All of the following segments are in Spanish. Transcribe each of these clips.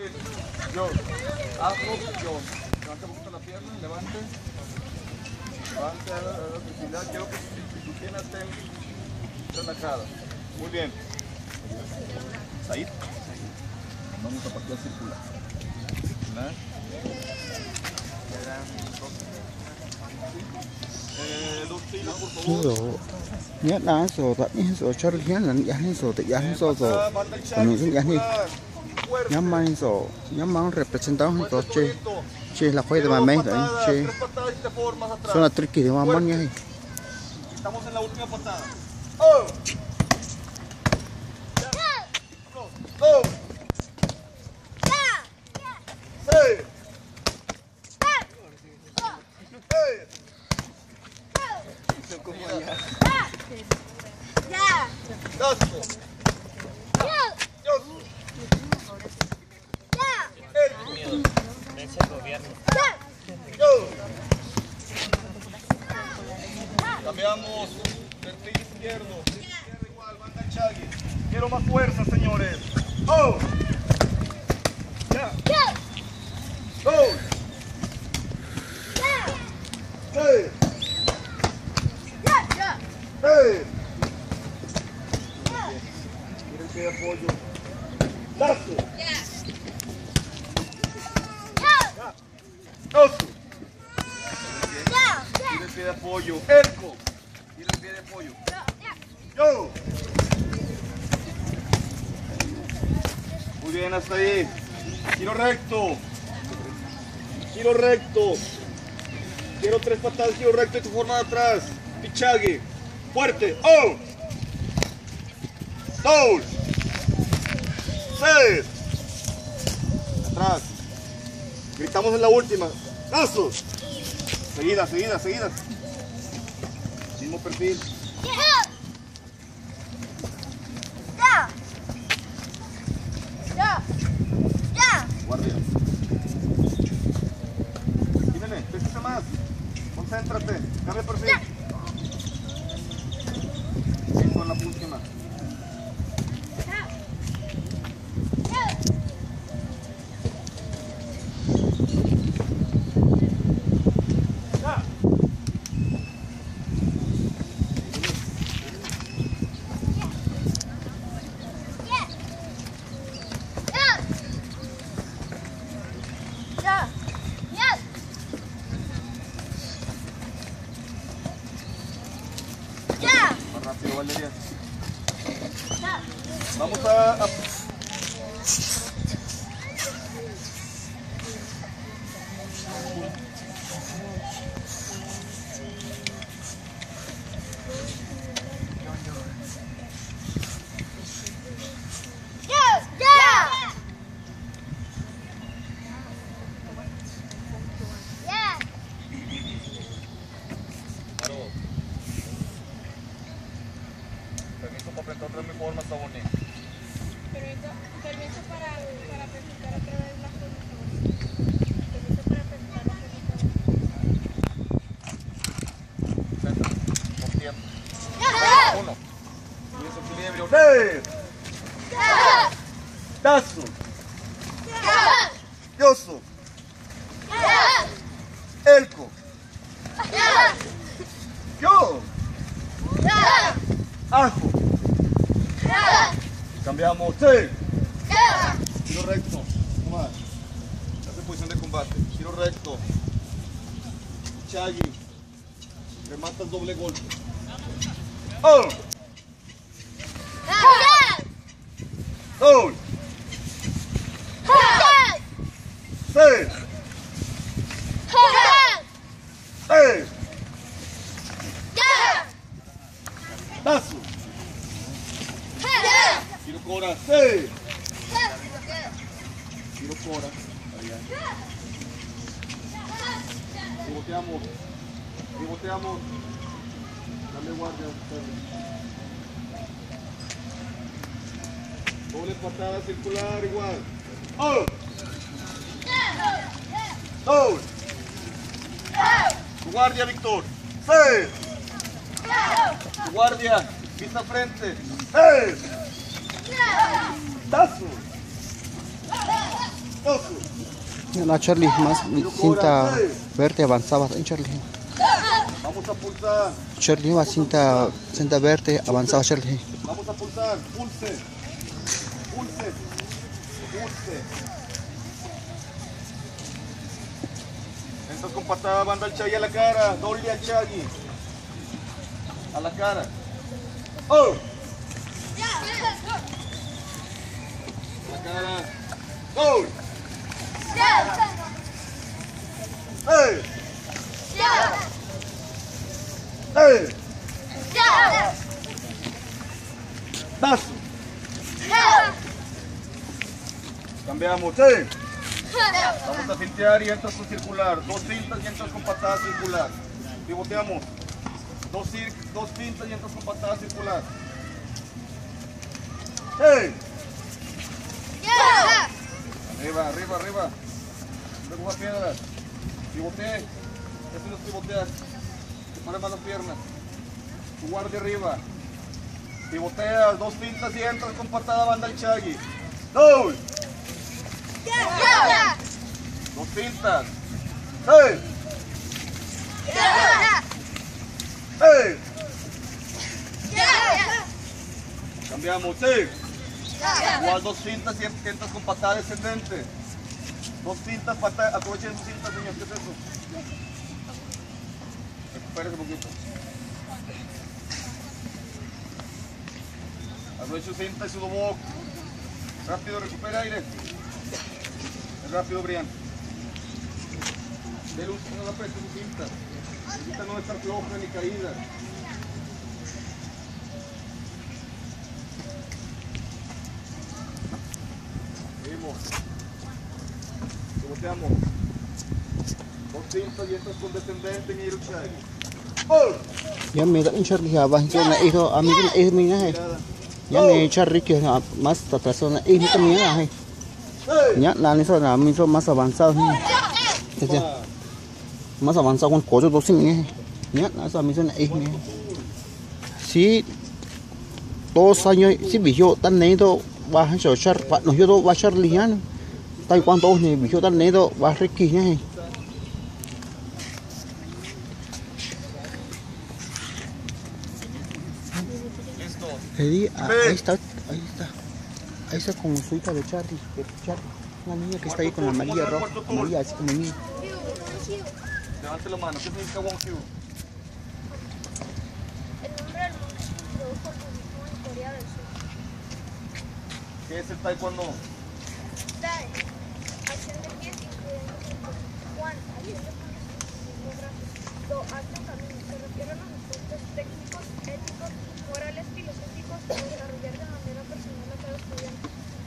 Yo, afro, yo. Levante un poquito la pierna, levante. Levante a la flexibilidad. Quiero que tu pierna esté relajada. Muy bien. Said. Vamos a partir circular. Circular. Rồi nhớ đá rồi tại nhớ rồi cho được là nhớ rồi tại nhớ rồi còn mình cũng nhớ đi nhớ mang rồi nhớ mang representado hơn rồi chơi là quay từ mà mấy đấy chơi số là tricky mà mang nhá Estamos en la última patada. Oh. Go. Hey. Cambiamos perfil izquierdo igual, banda Chagui. Quiero más fuerza, señores. Oh. Ya. Go. Hey. Hey. Mira el pie de apoyo. Lazo. Oso. Mira el pie de apoyo. Erco. Mira el pie de apoyo. Yo. Muy bien, hasta ahí. Giro recto. Giro recto. Quiero 3 patadas, giro recto y tu forma de atrás. Pichagui. Fuerte. Oh. 2. 6. Atrás. Gritamos en la última. Lazos. Seguidas, seguidas, seguidas. Mismo perfil. Guardia. Dímele, pésate más. Concéntrate. Cambia perfil. Con la última. Más rápido, Valeria. Vamos a... Permiso para presentar otra vez mi forma, está bonito. Permiso para presentar otra vez la forma. Permiso para presentar la forma. Centro, por tiempo. 1. Y es equilibrio. 3. Tazo. Yoso. Elco. Yo. Ajo. Cambiamos. Sí. Giro recto. Más. Hace posición de combate. Giro recto. Chagui. Rematas doble golpe. Oh. 2. 6. 6. Tazo. Giro cora. 6. Giro cora. Pivoteamos. Pivoteamos. Dame guardia. Doble patada circular igual. Oh. 2. Guardia, Víctor. 6. Guardia. Vista frente. 6. Tazo. La Charlie más cinta verde avanzaba en Charlie. Vamos a pulsar. Charlie más cinta verde avanzaba Charlie. Vamos a pulsar. Pulse. Pulse. Pulse. Entras con patada, banda al Chagui a la cara. Doble al Chagui. A la cara. ¡Oh! A la cara. ¡Oh! ¡Hey! ¡Hey! ¡Paso! Cambiamos. ¡Hey! Vamos a fintear y entras con circular. Dos fintas y entras con patada circular. Pivoteamos. Dos fintas y entras con patada circular. ¡Hey! Arriba, arriba, arriba. Recoja piedras. Pivotee. Eso no es pivotear. Separa más las piernas. Tu guardia arriba. Pivoteas. Dos fintas y entras con patada banda al Chagui. ¡Doble! Dos fintas. ¡Hey! ¡Hey! Cambiamos. ¡Sí! Igual dos fintas y entras con patada descendente. Dos fintas, patada. Aprovechen sus fintas, señor. ¿Qué es eso? Recupérese un poquito. Aproveche su cinta y su dobo. Rápido, recupera aire. Es rápido, Brian. De luz, no la apriete su cinta. Su cinta no debe estar floja ni caída. Seguimos. Pivoteamos. Dos cintas y entras con descendente en el Chagui. ¡Oh! Ya me da un Charlie abajo. Yo no hizo a mí no es mi nada. Ya me Charlie que más atrasado na es mi también nada. Ya la ni son mi son más avanzados. Más avanzado con cosas dos sin. Ya la son mi son es mi. Sí 2 años sí vio tan neto va a char no yo va a Charlie ya. Tai cuánto ni vio tan neto va a Ricky ya. Listo. Ahí está con su hija de Charlie, una niña que está ahí con la amarilla roja, amarilla así como mí. Levante la mano. ¿Qué significa Wong Kyu? El nombre del mundo se introdujo al budismo en Corea del Sur. ¿Qué es el taekwondo? Tae, acción de pies incluyendo Juan, acción de puños y brazos. Do, arte o camino, se refiere a los aspectos técnicos, éticos, morales, filosóficos de desarrollar de manera personal a cada estudiante.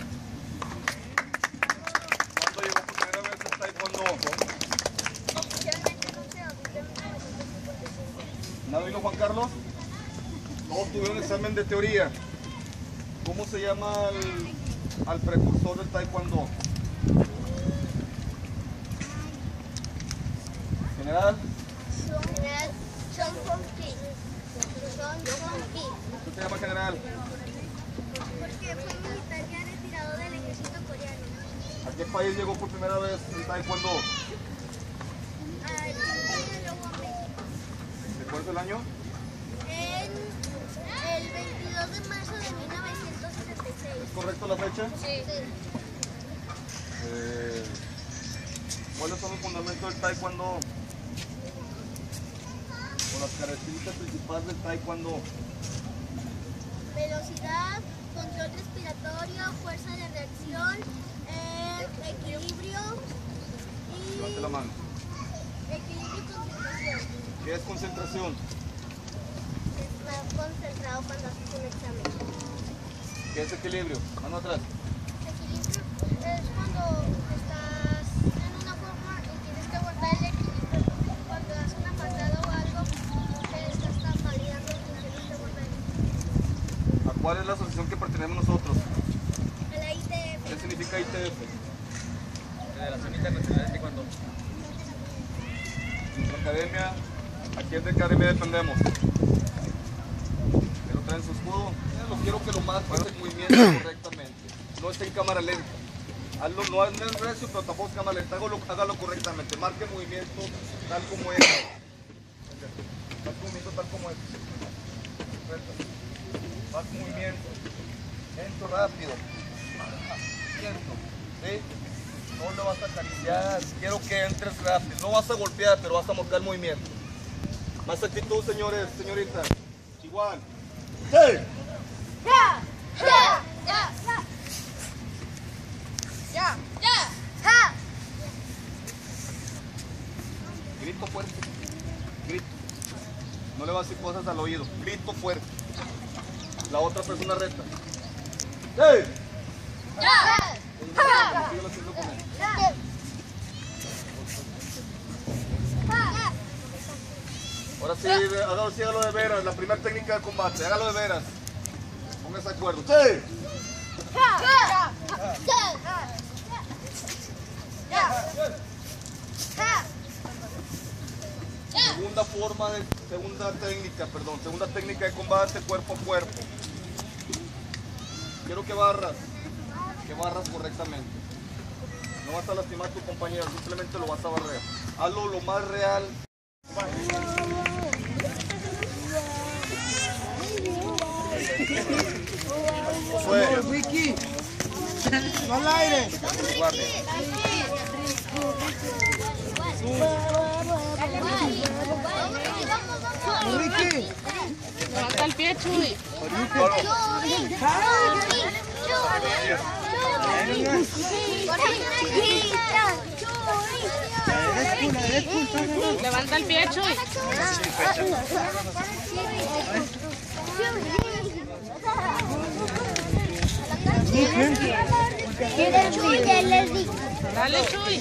¿Cuándo llegó por primera vez el taekwondo? Oficialmente el 11 de abril de 1955. ¿Nada vino Juan Carlos? Todos tuvieron examen de teoría. ¿Cómo se llama al precursor del taekwondo? General, General Son Hong-ki. ¿qué se llama general? Porque fue militar ya retirado del ejército coreano. ¿A qué país llegó por primera vez el taekwondo? Al Chile y luego a México. ¿Recuerdas el año? El 22 de marzo de 1976. ¿Es correcto la fecha? Sí. ¿Cuáles son los fundamentos del taekwondo? O las características principales del taekwondo. Velocidad, control respiratorio, fuerza de reacción, equilibrio Levante la mano. equilibrio y concentración. ¿Qué es concentración? Está concentrado cuando haces un examen. ¿Qué es equilibrio? Mano atrás. Equilibrio es cuando estás en una forma y tienes que guardar el equilibrio. Cuando das una patada o algo, te estás tambaleando y tienes que guardar el equilibrio. ¿A cuál es la asociación que pertenecemos nosotros? A la ITF. ¿Qué significa ITF? Federación Internacional de Taekwondo. Nuestra academia, ¿a quién de academia dependemos? ¿Pero traen su escudo? Lo quiero que lo más haga el movimiento correctamente. No esté en cámara lenta. Hazlo, no es recio, pero tampoco es cámara lenta. Hágalo correctamente. Marque movimiento tal como es. Marque movimiento tal como es. Marque movimiento. Lento, rápido. Lento. ¿Sí? No lo vas a acariciar. Quiero que entres rápido. No vas a golpear, pero vas a marcar el movimiento. Más actitud, señores, señoritas. Igual. ¡Sí! ¡Ya! ¡Ya! ¡Ya! ¡Ya! ¡Ya! ¡Ja! Grito fuerte. Grito. No le vas a decir cosas al oído. Grito fuerte. La otra persona reta. ¡Sí! ¡Ya! Síguelo haciendo con él. Ahora sí, hágalo de veras. La primera técnica de combate. Hágalo de veras. Póngase de acuerdo. ¡Sí! Segunda técnica de combate cuerpo a cuerpo. Quiero que barras correctamente. No vas a lastimar a tu compañero, simplemente lo vas a barrer. Hazlo lo más real. Ricky, no al aire. Ricky, Levanta el pie, Chuy. Levanta el pie, Chuy. Dale, Chuy.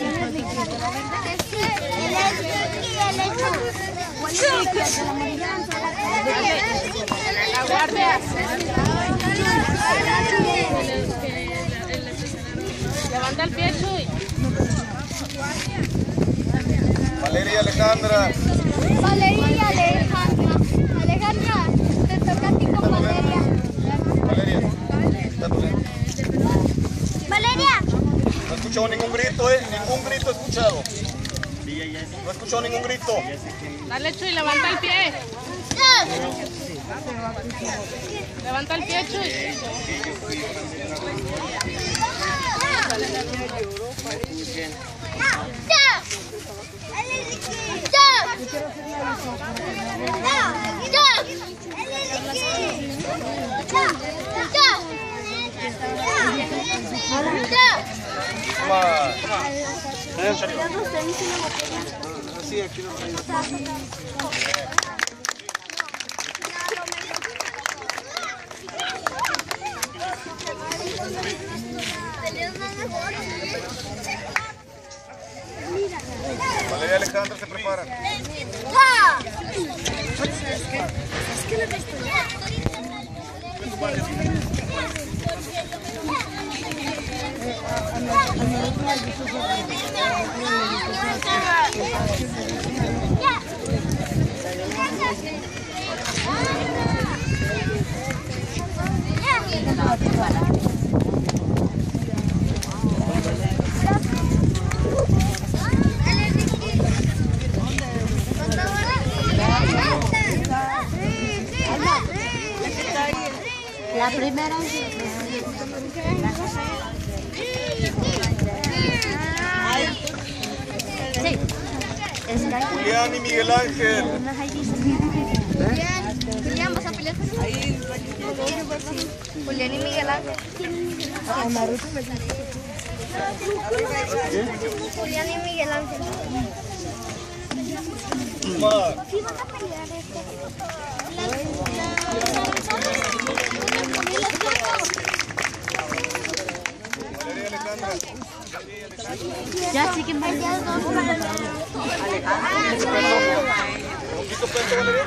La guardia. Levanta el pie, Chuy. Valeria y Alejandra. Valeria y Alejandra. Alejandra, te toca a ti con Valeria. Valeria. Está bien. Valeria. No he escuchado ningún grito, ningún grito he escuchado. No he escuchado ningún grito. Dale, Chuy, levanta el pie. Levanta el pie, Chuy. Valeria y Alejandra se preparan. La primera. Julián y Miguel Ángel. Julián, ¿vas a pelear? Julián y Miguel Ángel. Julián y Miguel Ángel. ¿Sí van a pelear Valeria y Alejandra. Ya sí que me han dado dos para ¿Poquito peso, Valeria?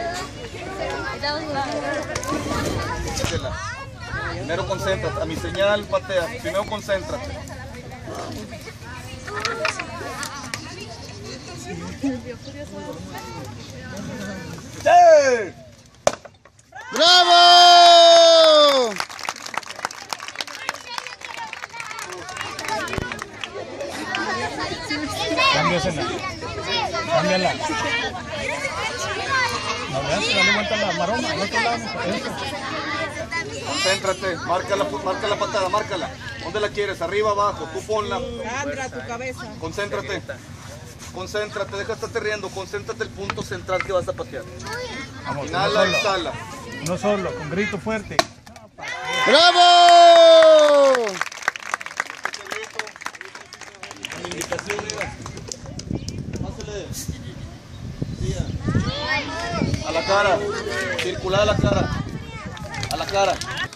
Échatela. Primero concéntrate. A mi señal, patea. Primero concéntrate. ¡Sí! ¡Bravo! Dale vuelta a la maroma, al otro lado. Concéntrate, marca la patada, márcala. ¿Dónde la quieres? Arriba, abajo, tú ponla. Sandra, tu cabeza. Concéntrate. Concéntrate, deja de estarte riendo. Concéntrate el punto central que vas a patear. Vamos, Inhala, exhala. no solo, con grito fuerte. ¡Bravo! Invitación, mira. Pásale. A la cara. Circular a la cara. A la cara.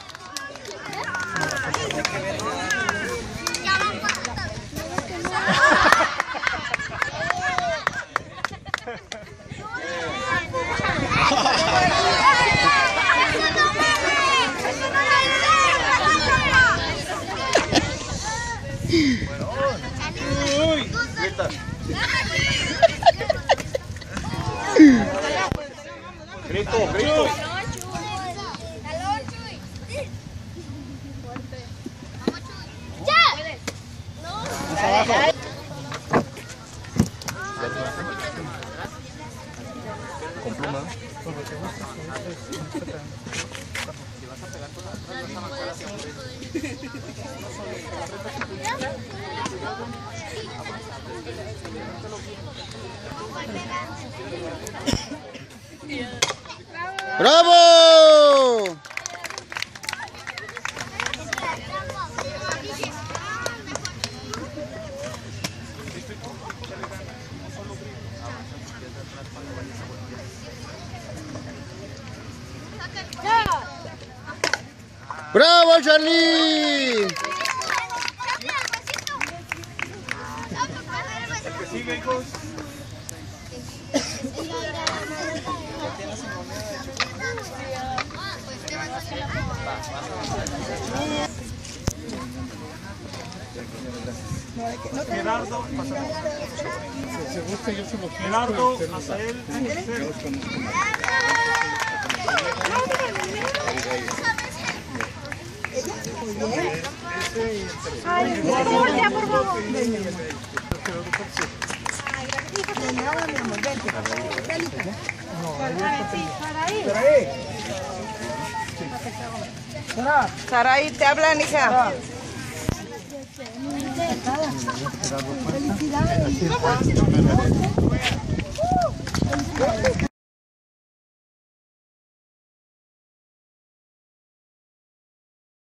Grita. Grito, grito. Con pluma. ¡Bravo! ¡Bravo, Charlie! Sigue, hijos. Gerardo, Gerardo, Azael, Saraí, te hablan, hija.